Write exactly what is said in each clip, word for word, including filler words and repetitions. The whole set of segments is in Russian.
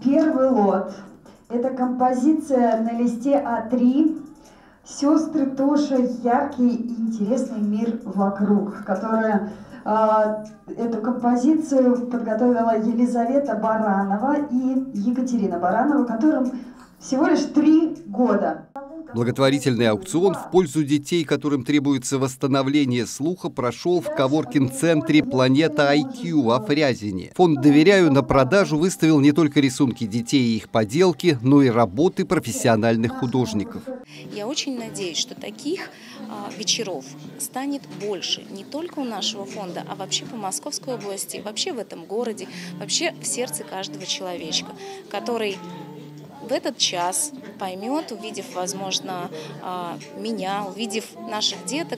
Первый лот – это композиция на листе А три «Сестры Тоша. Яркий и интересный мир вокруг», которая э, эту композицию подготовила Елизавета Баранова и Екатерина Баранова, которым всего лишь три года. Благотворительный аукцион в пользу детей, которым требуется восстановление слуха, прошел в коворкинг-центре «Планета ай кью» во Фрязине. Фонд «Доверяю» на продажу выставил не только рисунки детей и их поделки, но и работы профессиональных художников. Я очень надеюсь, что таких а, вечеров станет больше не только у нашего фонда, а вообще по Московской области, вообще в этом городе, вообще в сердце каждого человечка, который в этот час поймет, увидев, возможно, меня, увидев наших деток,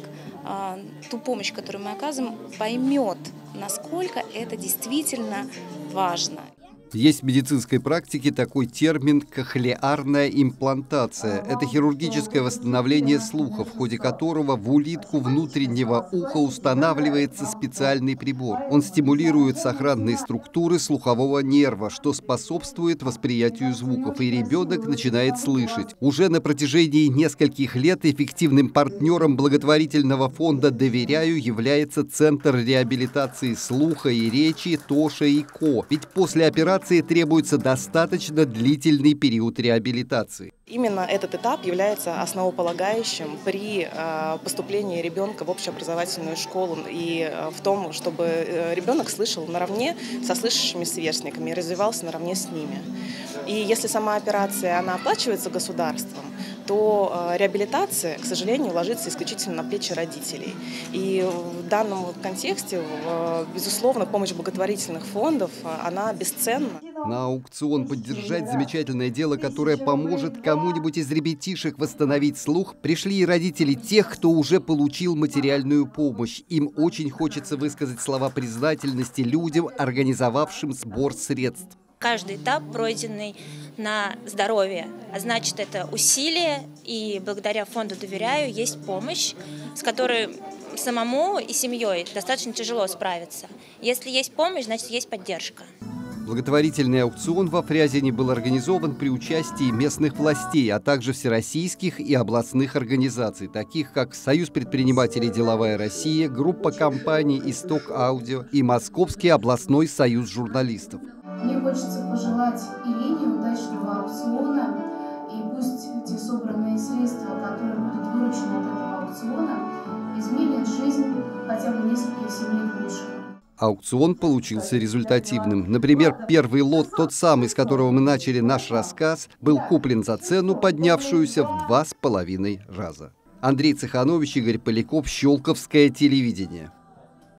ту помощь, которую мы оказываем, поймет, насколько это действительно важно. Есть в медицинской практике такой термин «кохлеарная имплантация». Это хирургическое восстановление слуха, в ходе которого в улитку внутреннего уха устанавливается специальный прибор. Он стимулирует сохранные структуры слухового нерва, что способствует восприятию звуков, и ребенок начинает слышать. Уже на протяжении нескольких лет эффективным партнером благотворительного фонда «Доверяю» является Центр реабилитации слуха и речи «Тоша и Ко». Ведь после операции требуется достаточно длительный период реабилитации. Именно этот этап является основополагающим при поступлении ребенка в общеобразовательную школу и в том, чтобы ребенок слышал наравне со слышащими сверстниками и развивался наравне с ними. И если сама операция она оплачивается государством, то реабилитация, к сожалению, ложится исключительно на плечи родителей. И в данном контексте, безусловно, помощь благотворительных фондов, она бесценна. На аукцион поддержать замечательное дело, которое поможет кому-нибудь из ребятишек восстановить слух, пришли и родители тех, кто уже получил материальную помощь. Им очень хочется высказать слова признательности людям, организовавшим сбор средств. Каждый этап пройденный на здоровье, а значит, это усилие, и благодаря фонду «Доверяю» есть помощь, с которой самому и семьей достаточно тяжело справиться. Если есть помощь, значит, есть поддержка. Благотворительный аукцион во Фрязине был организован при участии местных властей, а также всероссийских и областных организаций, таких как Союз предпринимателей «Деловая Россия», группа компаний «Исток Аудио» и Московский областной союз журналистов. Мне хочется пожелать Ирине удачного аукциона, и пусть те собранные средства, которые будут выручены от этого аукциона, изменят жизнь хотя бы нескольких семей к лучшему. Аукцион получился результативным. Например, первый лот, тот самый, с которого мы начали наш рассказ, был куплен за цену, поднявшуюся в два с половиной раза. Андрей Цеханович, Игорь Поляков, Щелковское телевидение.